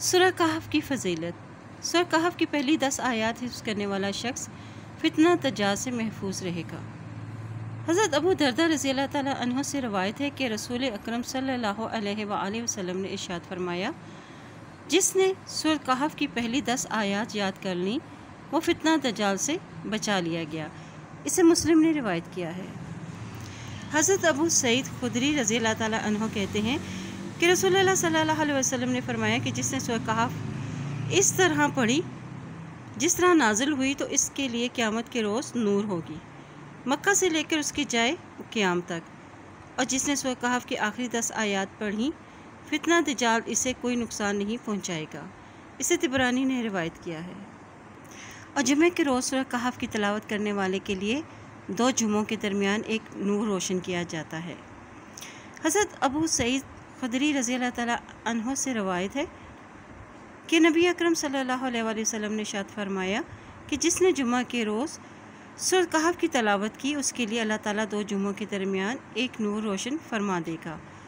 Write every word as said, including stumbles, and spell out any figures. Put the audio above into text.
سورہ کہف کی فضیلت۔ سورہ کہف کی پہلی دس آیات حفظ کرنے والا شخص فتنہ دجال سے محفوظ رہے گا۔ حضرت ابو درداء رضی اللہ تعالیٰ عنہ سے روایت ہے کہ رسول اکرم صلی اللہ علیہ وآلہ وسلم نے ارشاد فرمایا، جس نے سورہ کہف کی پہلی دس آیات یاد کر لیں وہ فتنہ دجال سے بچا لیا گیا۔ اسے مسلم نے روایت کیا ہے۔ حضرت ابو سعید خدری رضی اللہ تعالیٰ عنہ کہتے ہیں کہ رسول اللہ صلی اللہ علیہ وسلم نے فرمایا کہ جس نے سورہ کہف اس طرح پڑھی جس طرح نازل ہوئی تو اس کے لیے قیامت کے روز نور ہوگی، مکہ سے لے کر اس کی جائے قیام تک، اور جس نے سورہ کہف کی آخری دس آیات پڑھی فتنہ دجال اسے کوئی نقصان نہیں پہنچائے گا۔ اسے طبرانی نے روایت کیا ہے۔ اور جمعے کے روز سورہ کہف کی تلاوت کرنے والے کے لیے دو جمعوں کے درمیان ایک نور روشن کیا جاتا ہے۔ حضرت ابو سعید خدری رضی اللہ تعالیٰ عنہ سے روایت ہے کہ نبی اکرم صلی اللہ علیہ وآلہ وسلم نے ارشاد فرمایا کہ جس نے جمعہ کے روز سورہ کہف کی تلاوت کی اس کے لیے اللہ تعالیٰ دو جمعوں کے درمیان ایک نور روشن فرما دے گا۔